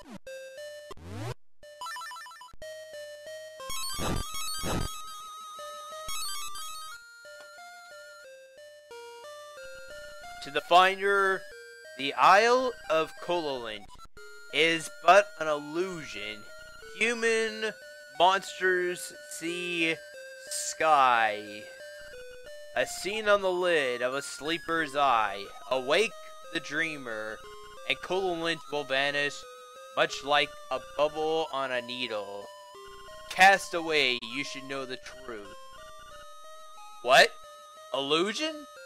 To the finder, the Isle of Kololint is but an illusion. Human, monsters, sea, sky. A scene on the lid of a sleeper's eye. Awake the dreamer, and Kololint will vanish, much like a bubble on a needle. Cast away, you should know the truth. What? Illusion?